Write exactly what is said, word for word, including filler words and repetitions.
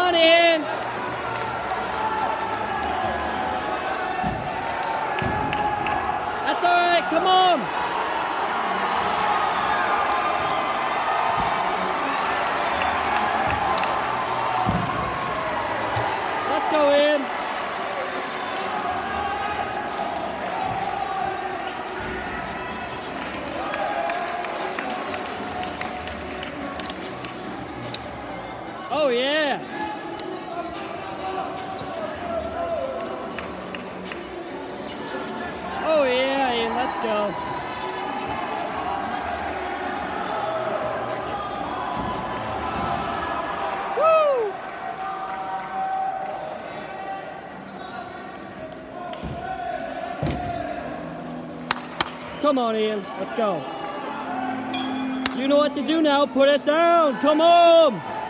on, Ian. That's all right. Come on. Let's go, Ian. Oh, yeah. Oh, yeah, Ian, let's go. Woo! Come on, Ian, let's go. You know what to do now, put it down, come on!